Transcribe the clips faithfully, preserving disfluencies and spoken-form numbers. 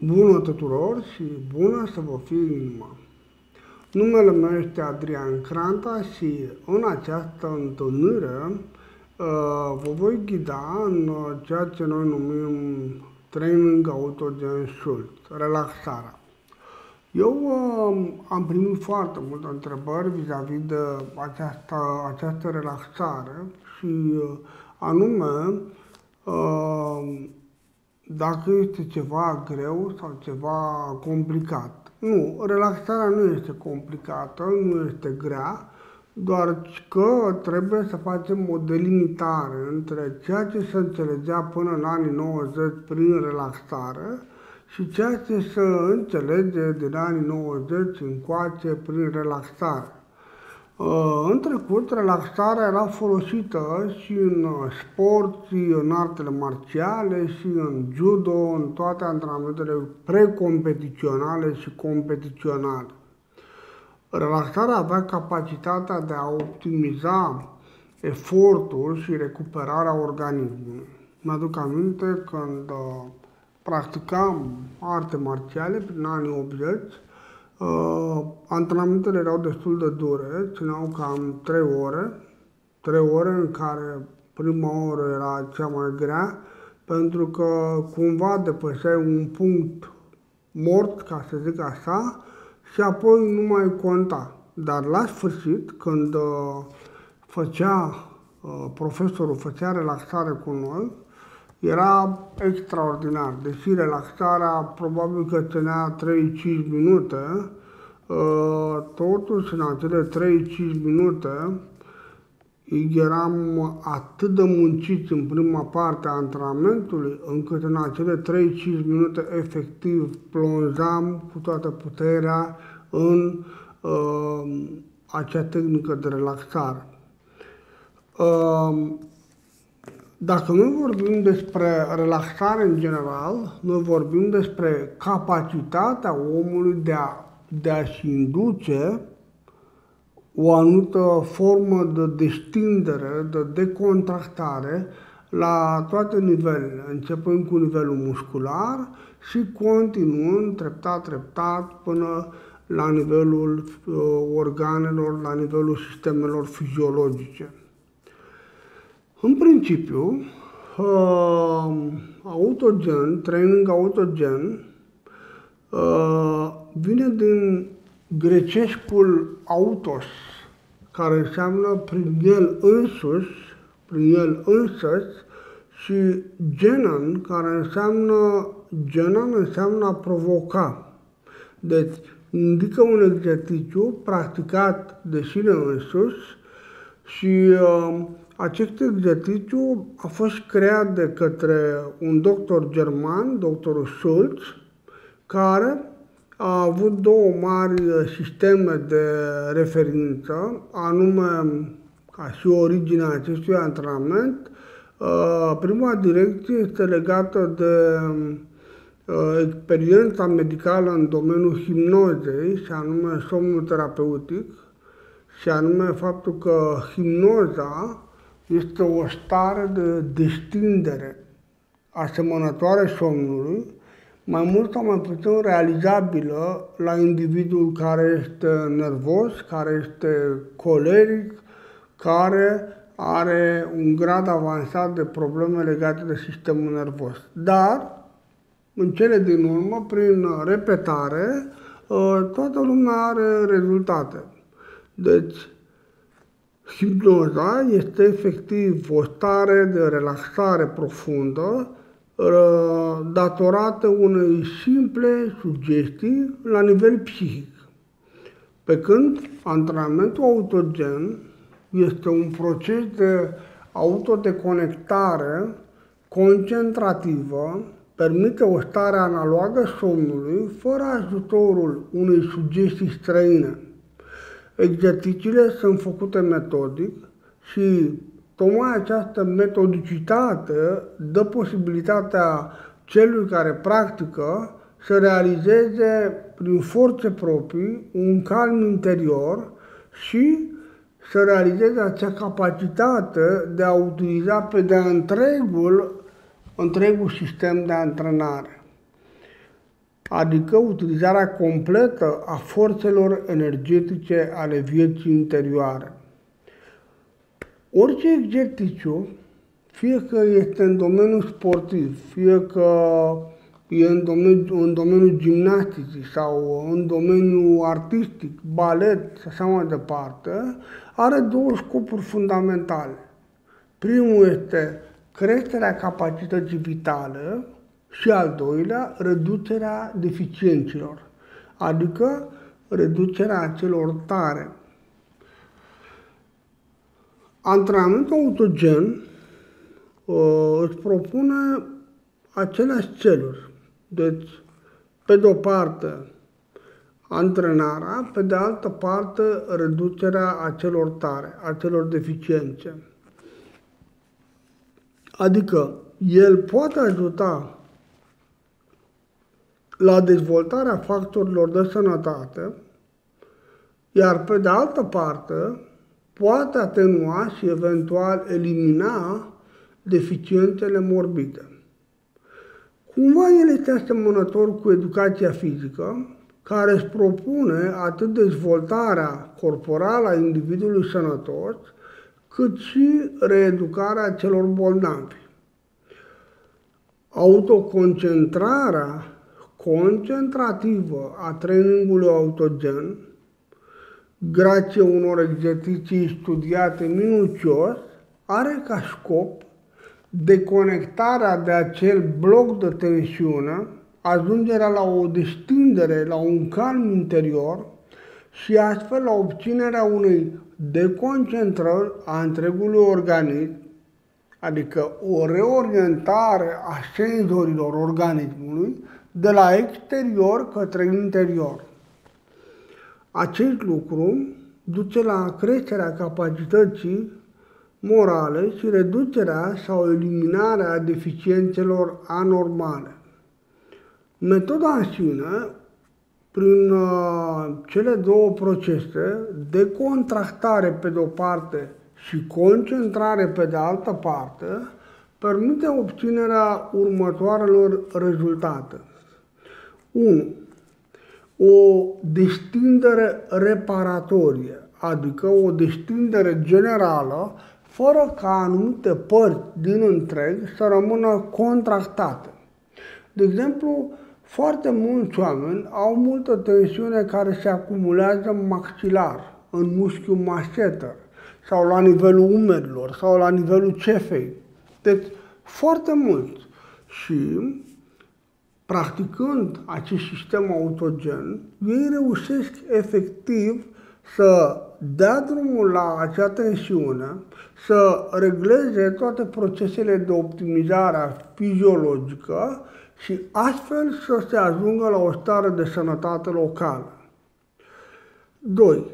Bună tuturor și bună să vă fie inima! Numele meu este Adrian Cranta și în această întâlnire uh, vă voi ghida în ceea ce noi numim Training Autogen Schultz, relaxarea. Eu uh, am primit foarte multe întrebări vis-a-vis de această, această relaxare și uh, anume uh, dacă este ceva greu sau ceva complicat. Nu, relaxarea nu este complicată, nu este grea, doar că trebuie să facem o delimitare între ceea ce se înțelegea până în anii nouăzeci prin relaxare și ceea ce se înțelege din anii nouăzeci încoace prin relaxare. În trecut, relaxarea era folosită și în sport, și în artele marțiale, și în judo, în toate antrenamentele precompetiționale și competiționale. Relaxarea avea capacitatea de a optimiza efortul și recuperarea organismului. Mi-aduc aminte când practicam arte marțiale prin anii optzeci, Uh, antrenamentele erau destul de dure, țineau cam trei ore, trei ore în care prima oră era cea mai grea, pentru că cumva depășeai un punct mort, ca să zic așa, și apoi nu mai conta. Dar la sfârșit, când uh, făcea, uh, profesorul făcea relaxare cu noi, era extraordinar, deși relaxarea probabil că ținea trei cinci minute, totuși în acele trei cinci minute eram atât de munciți în prima parte a antrenamentului, încât în acele trei cinci minute efectiv plonjam cu toată puterea în uh, acea tehnică de relaxare. Uh, Dacă noi vorbim despre relaxare în general, noi vorbim despre capacitatea omului de a, de a-și induce o anumită formă de destindere, de decontractare la toate nivelele, începând cu nivelul muscular și continuând treptat, treptat până la nivelul uh, organelor, la nivelul sistemelor fiziologice. În principiu, uh, autogen, training autogen, uh, vine din grecescul autos, care înseamnă prin el însuși, prin el însăți, și genan, care înseamnă, genan înseamnă a provoca. Deci, indică un exercițiu practicat de sine însuși și uh, acest exercițiu a fost creat de către un doctor german, doctorul Schultz, care a avut două mari sisteme de referință, anume, ca și originea acestui antrenament. Prima direcție este legată de experiența medicală în domeniul hipnozei, și anume somnul terapeutic, și anume faptul că hipnoza este o stare de destindere asemănătoare somnului, mai mult sau mai puțin realizabilă la individul care este nervos, care este coleric, care are un grad avansat de probleme legate de sistemul nervos. Dar, în cele din urmă, prin repetare, toată lumea are rezultate. Deci, hipnoza este efectiv o stare de relaxare profundă datorată unei simple sugestii la nivel psihic. Pe când antrenamentul autogen este un proces de autodeconectare concentrativă, permite o stare analogă somnului fără ajutorul unei sugestii străine. Exercițiile sunt făcute metodic și tocmai această metodicitate dă posibilitatea celui care practică să realizeze prin forțe proprii un calm interior și să realizeze acea capacitate de a utiliza pe de-a întregul, întregul sistem de antrenare. adică utilizarea completă a forțelor energetice ale vieții interioare. Orice exercițiu, fie că este în domeniul sportiv, fie că e în domeniul, în domeniul gimnasticii sau în domeniul artistic, balet și așa mai departe, are două scopuri fundamentale. Primul este creșterea capacității vitale și al doilea, reducerea deficienților, adică reducerea celor tare. Antrenamentul autogen uh, îți propune aceleași celuri. Deci, pe de o parte, antrenarea, pe de altă parte, reducerea acelor tare, acelor deficiențe. Adică, el poate ajuta la dezvoltarea factorilor de sănătate, iar pe de altă parte, poate atenua și eventual elimina deficiențele morbide. Cumva el este asemănător cu educația fizică, care își propune atât dezvoltarea corporală a individului sănătos, cât și reeducarea celor bolnavi. Autoconcentrarea concentrativă a trainingului autogen, grație unor exerciții studiate minuțios, are ca scop deconectarea de acel bloc de tensiune, ajungerea la o destindere, la un calm interior și astfel la obținerea unei deconcentrări a întregului organism, adică o reorientare a senzorilor organismului de la exterior către interior. Acest lucru duce la creșterea capacității morale și reducerea sau eliminarea deficiențelor anormale. Metoda în sine, prin uh, cele două procese, decontractare pe de o parte și concentrare pe de altă parte, permite obținerea următoarelor rezultate. unu. O destindere reparatorie, adică o destindere generală, fără ca anumite părți din întreg să rămână contractate. De exemplu, foarte mulți oameni au multă tensiune care se acumulează în maxilar, în mușchiul masseter, sau la nivelul umerilor, sau la nivelul cefei. Deci, foarte mult. Și, practicând acest sistem autogen, ei reușesc efectiv să dea drumul la acea tensiune, să regleze toate procesele de optimizare fiziologică și astfel să se ajungă la o stare de sănătate locală. doi.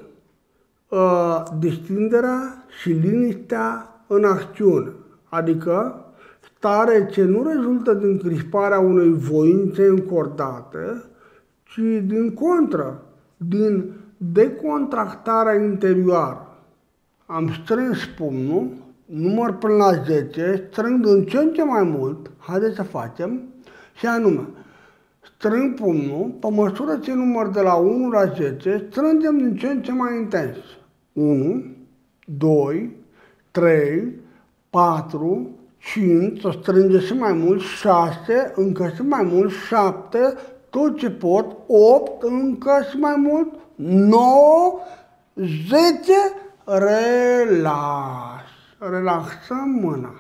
Destinderea și liniștea în acțiune, adică stare ce nu rezultă din crisparea unei voințe încordate, ci din contră, din decontractarea interioară. Am strâns pumnul, număr până la zece, strâng din ce în ce mai mult, haideți să facem, și anume, strâng pumnul, pe măsură ce număr de la unu la zece, strângem din ce în ce mai intens. unu, doi, trei, patru, cinci, să strânge și mai mult, șase, încă și mai mult, șapte, tot ce pot, opt, încă și mai mult, nouă, zece, relax. Relaxăm mâna.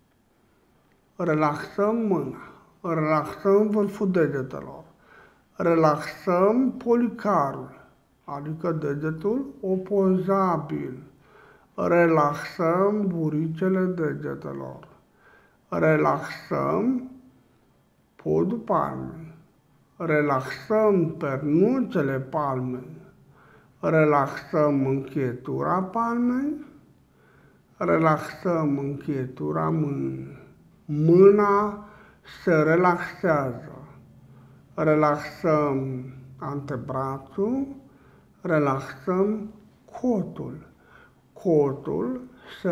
Relaxăm mâna. Relaxăm vârful degetelor. Relaxăm policarul, adică degetul opozabil. Relaxăm buricele degetelor. Relaxăm podul palmei. Relaxăm pernuțele palmei. Relaxăm încheietura palmei. Relaxăm încheietura mâinii. Mâna se relaxează. Relaxăm antebrațul. Relaxăm cotul. Cotul se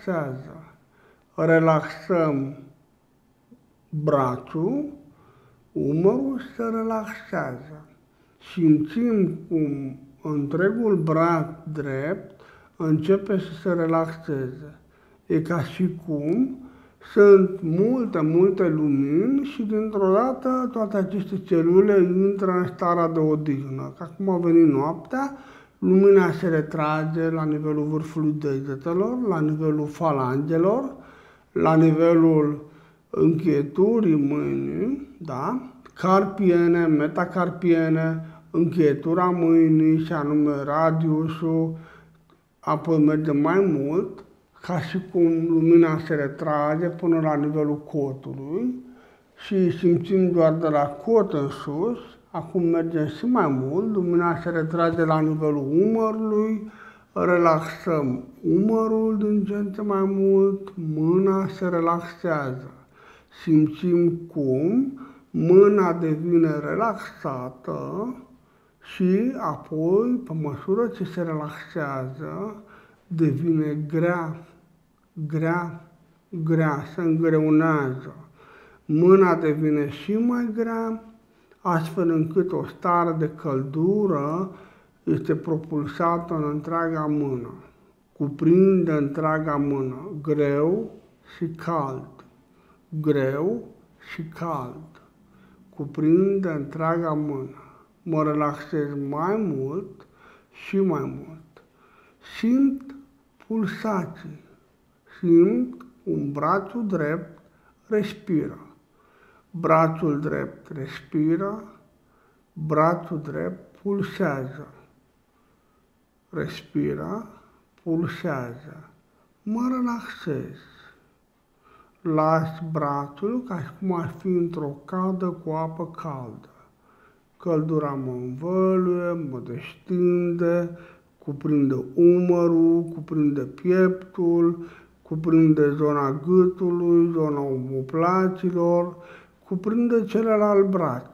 relaxează. Relaxăm brațul, umărul se relaxează. Simțim cum întregul braț drept începe să se relaxeze. E ca și cum sunt multe, multe lumini și dintr-o dată toate aceste celule intră în starea de odihnă. Că acum a venit noaptea, lumina se retrage la nivelul vârfului degetelor, la nivelul falangelor, la nivelul încheieturii mâinii, da? Carpiene, metacarpiene, încheietura mâinii și anume radiusul, apoi merge mai mult, ca și cum lumina se retrage până la nivelul cotului și simțim doar de la cot în sus, acum mergem și mai mult, lumina se retrage la nivelul umărului, relaxăm umărul din ce în ce mai mult, mâna se relaxează. Simțim cum mâna devine relaxată și apoi, pe măsură ce se relaxează, devine grea, grea, grea, se îngreunează. Mâna devine și mai grea, astfel încât o stare de căldură este propulsată în întreaga mână, cuprinde întreaga mână, greu și cald, greu și cald, cuprinde întreaga mână. Mă relaxez mai mult și mai mult. Simt pulsații, simt cum brațul drept respiră. Brațul drept respiră, brațul drept pulsează. Respiră, pulsează. Mă relaxez. Las brațul ca și cum ar fi într-o cadă cu apă caldă. Căldura mă învăluie, mă destinde, cuprinde umărul, cuprinde pieptul, cuprinde zona gâtului, zona omoplaților, cuprinde celălalt braț.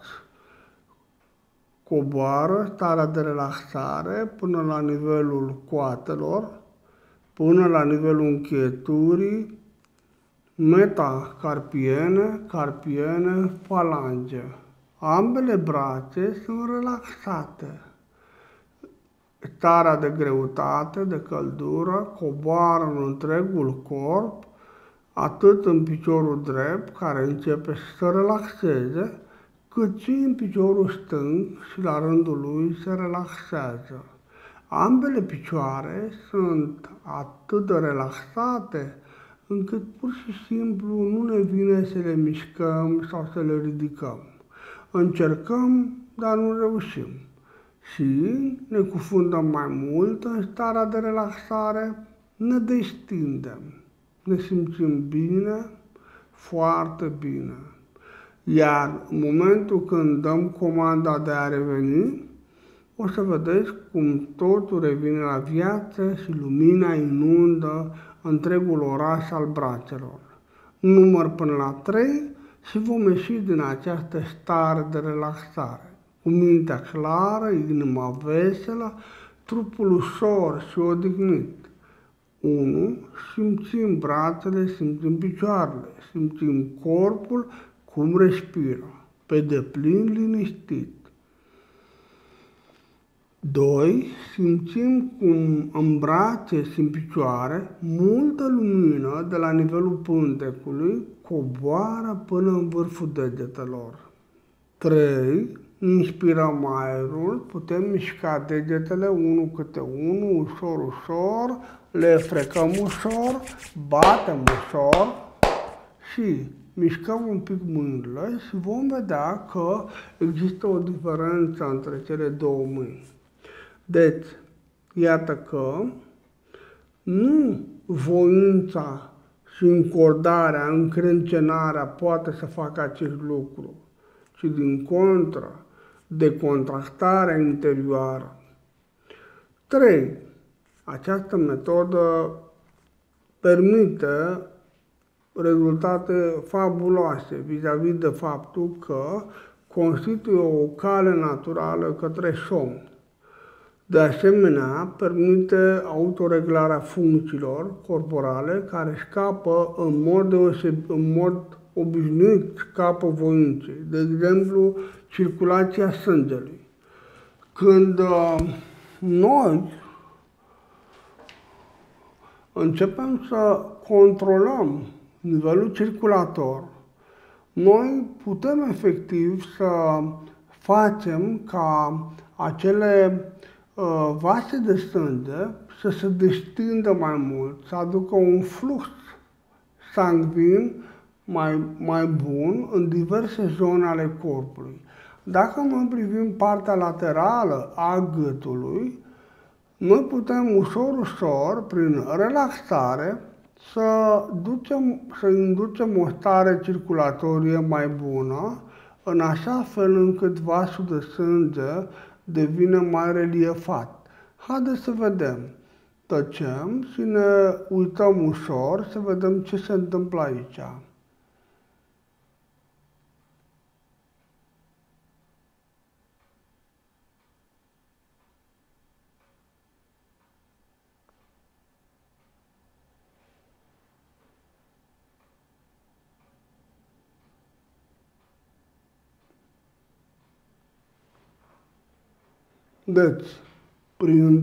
Coboară starea de relaxare până la nivelul coatelor, până la nivelul încheieturii, metacarpiene, carpiene, falange. Ambele brațe sunt relaxate. Starea de greutate, de căldură, coboară în întregul corp, atât în piciorul drept, care începe să se relaxeze, cât și în piciorul stâng și la rândul lui se relaxează. Ambele picioare sunt atât de relaxate, încât pur și simplu nu ne vine să le mișcăm sau să le ridicăm. Încercăm, dar nu reușim. Și ne cufundăm mai mult în starea de relaxare, ne destindem, ne simțim bine, foarte bine. Iar în momentul când dăm comanda de a reveni, o să vedeți cum totul revine la viață și lumina inundă întregul oraș al brațelor. Număr până la trei și vom ieși din această stare de relaxare. Cu mintea clară, inima veselă, trupul ușor și odihnit. unu. Simțim brațele, simțim picioarele, simțim corpul cum respiră, pe deplin liniștit. doi. Simțim cum în brațe și în picioare multă lumină de la nivelul pântecului coboară până în vârful degetelor. trei. Inspirăm aerul, putem mișca degetele unul câte unul, ușor, ușor, le frecăm ușor, batem ușor și mișcăm un pic mâinile și vom vedea că există o diferență între cele două mâini. Deci, iată că nu voința și încordarea, încrâncenarea poate să facă acest lucru, ci din contră, decontractarea interioară. trei. Această metodă permite rezultate fabuloase vis-a-vis de faptul că constituie o cale naturală către somn. De asemenea, permite autoreglarea funcțiilor corporale care scapă în mod, deoseb- în mod obișnuit scapă voinței, de exemplu, circulația sângelui. Când uh, noi începem să controlăm nivelul circulator, noi putem efectiv să facem ca acele uh, vase de sânge să se destindă mai mult, să aducă un flux sanguin mai, mai bun în diverse zone ale corpului. Dacă noi privim partea laterală a gâtului, noi putem ușor, ușor, prin relaxare, să, ducem, să inducem o stare circulatorie mai bună, în așa fel încât vasul de sânge devine mai reliefat. Haideți să vedem. Tăcem și ne uităm ușor să vedem ce se întâmplă aici. Deci, prin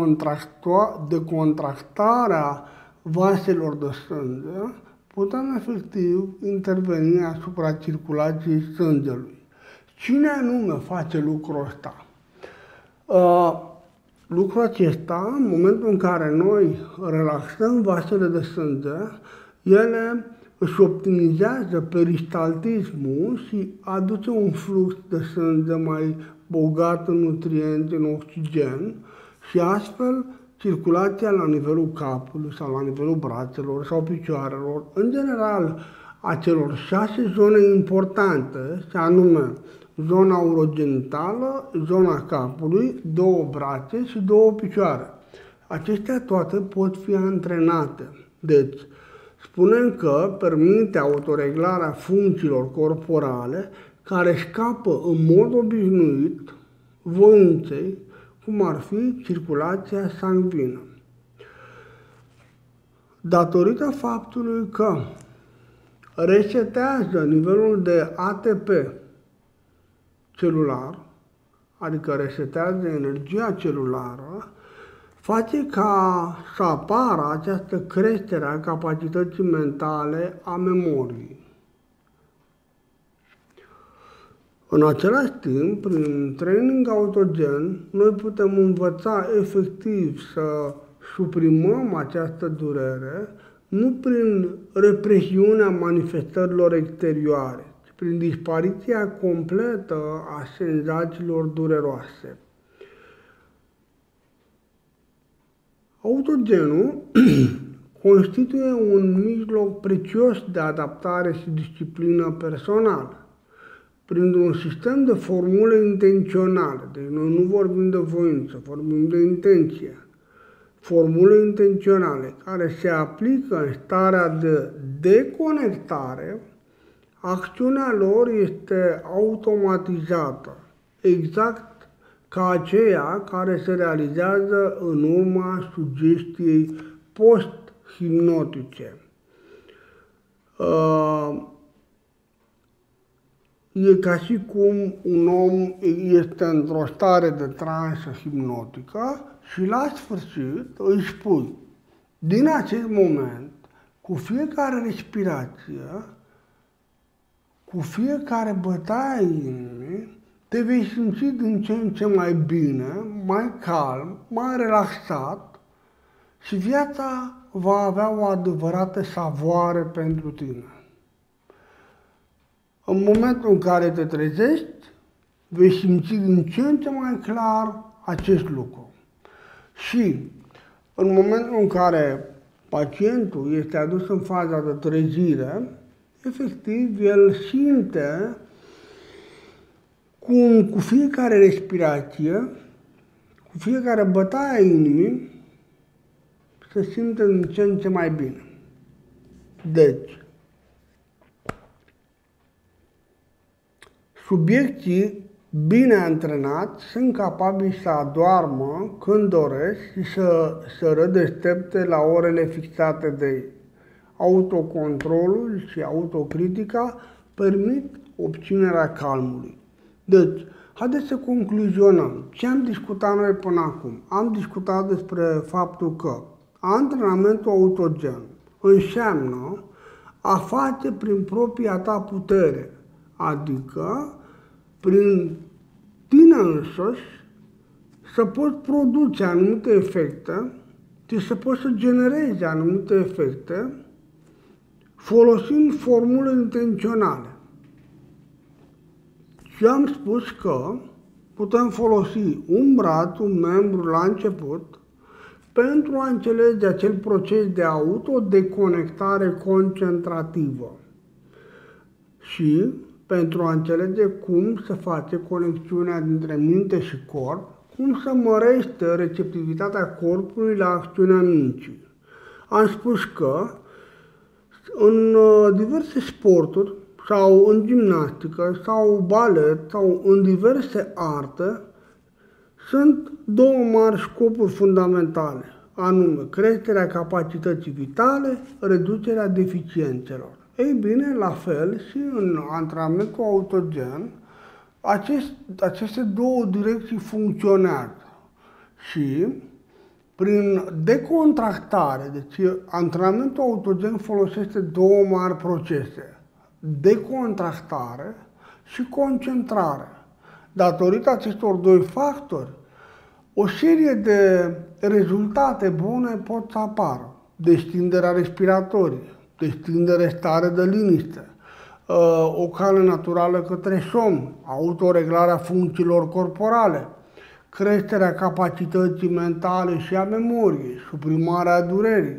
decontractarea vaselor de sânge, putem efectiv interveni asupra circulației sângelui. Cine anume face lucrul ăsta? Uh, lucrul acesta, în momentul în care noi relaxăm vasele de sânge, ele își optimizează peristaltismul și aduce un flux de sânge mai bogat în nutrienți, în oxigen și astfel circulația la nivelul capului sau la nivelul brațelor sau picioarelor, în general a celor șase zone importante, și anume zona urogenitală, zona capului, două brațe și două picioare. Acestea toate pot fi antrenate. Deci, spunem că permite autoreglarea funcțiilor corporale care scapă în mod obișnuit voinței, cum ar fi circulația sanguină. Datorită faptului că resetează nivelul de A T P celular, adică resetează energia celulară, face ca să apară această creștere a capacității mentale a memoriei. În același timp, prin training autogen, noi putem învăța efectiv să suprimăm această durere, nu prin represiunea manifestărilor exterioare, ci prin dispariția completă a senzațiilor dureroase. Autogenul constituie un mijloc prețios de adaptare și disciplină personală. Printr-un sistem de formule intenționale, deci noi nu vorbim de voință, vorbim de intenție, formule intenționale care se aplică în starea de deconectare, acțiunea lor este automatizată, exact ca aceea care se realizează în urma sugestiei post-hipnotice. Uh, E ca și cum un om este într-o stare de transă hipnotică și la sfârșit îi spui, din acest moment, cu fiecare respirație, cu fiecare bătaie inimii, te vei simți din ce în ce mai bine, mai calm, mai relaxat și viața va avea o adevărată savoare pentru tine. În momentul în care te trezești, vei simți din ce în ce mai clar acest lucru. Și în momentul în care pacientul este adus în faza de trezire, efectiv, el simte cum cu fiecare respirație, cu fiecare bătaie a inimii, se simte din ce în ce mai bine. Deci, subiecții bine antrenați sunt capabili să adoarmă când doresc și să, să rădeștepte la orele fixate de ei. autocontrolul și autocritica permit obținerea calmului. Deci, haideți să concluzionăm. Ce am discutat noi până acum? Am discutat despre faptul că antrenamentul autogen înseamnă a face prin propria ta putere, adică prin tine însuși să poți produce anumite efecte și să poți să generezi anumite efecte folosind formule intenționale. Și am spus că putem folosi un braț, un membru la început pentru a înțelege acel proces de autodeconectare concentrativă și pentru a înțelege cum se face conexiunea dintre minte și corp, cum se mărește receptivitatea corpului la acțiunea minții. Am spus că în diverse sporturi sau în gimnastică sau balet sau în diverse arte sunt două mari scopuri fundamentale, anume creșterea capacității vitale, reducerea deficiențelor. Ei bine, la fel și în antrenamentul autogen, acest, aceste două direcții funcționează și prin decontractare, deci antrenamentul autogen folosește două mari procese, decontractare și concentrare. Datorită acestor doi factori, o serie de rezultate bune pot să apară. Destinderea respiratorie, destinderea stare de liniște, o cale naturală către somn, autoreglarea funcțiilor corporale, creșterea capacității mentale și a memoriei, suprimarea durerii.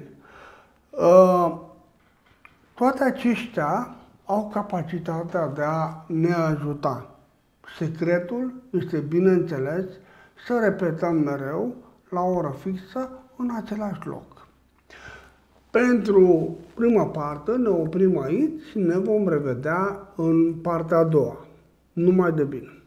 Toate acestea au capacitatea de a ne ajuta. Secretul este, bineînțeles, să repetăm mereu la o oră fixă în același loc. Pentru prima parte ne oprim aici și ne vom revedea în partea a doua. Numai de bine!